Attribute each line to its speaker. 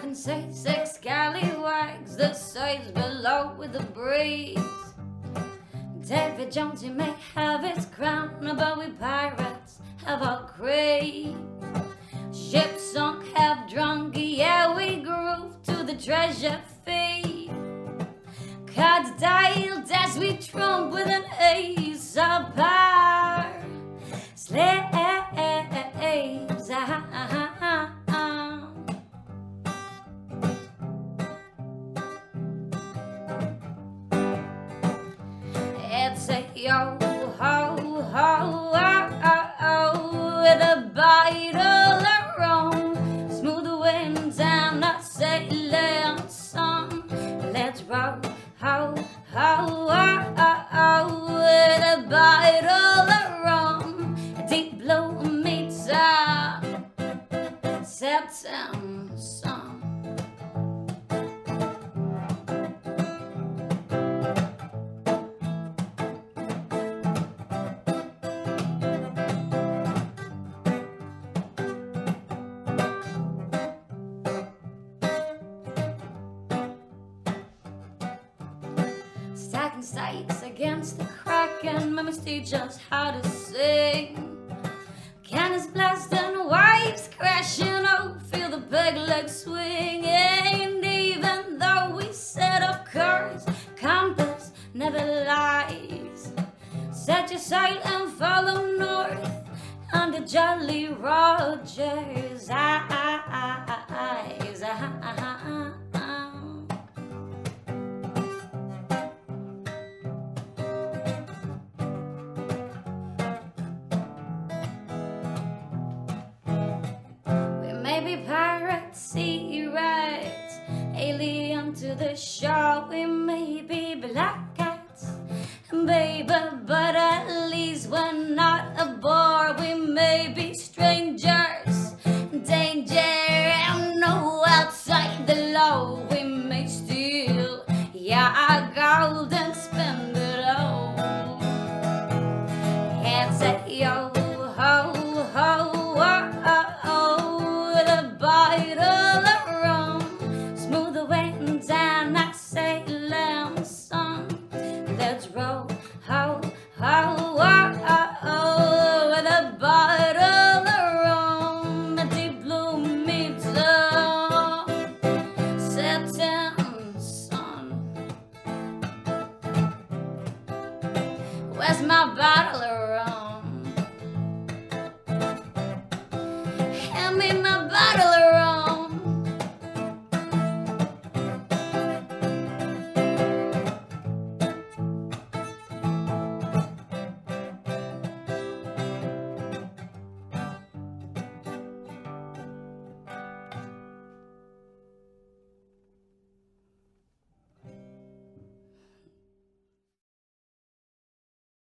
Speaker 1: can say 6 scallywags, the sides below with the breeze. Davy Jones, he may have his crown, but we pirates have our creed. Ship sunk, half drunk, yeah, we groove to the treasure feed. Cards dialed as we trump with an ace of power. Slaves, It's a yo-ho-ho-oh-oh with a bottle of rum. Smooth winds and a sailing sun. Let's roll, ho-ho-oh-oh with a bottle of rum. Deep blue meets a setting sun. Stacking sights against the Kraken, mamas teach us how to sing. Cannons blast and waves crashing, oh, feel the peg leg swing. And even though we set up course, compass never lies. Set your sail and follow north under Jolly Roger's eyes. Maybe pirates, sea rats, alien to the shore. We may be black cats, baby, but at least we're not a bore. We may be strangers, danger, and no outside the law. We may steal, yeah, our gold and spend it all. It's a yo-ho-ho-oh-oh. Bottle of rum, smooth the winds and a sailing sun. Let's roll, ho, ho, oh, oh, oh, with a bottle of rum. A deep blue meets the setting sun. Where's my bottle of rum? Hand me my bottle of rum.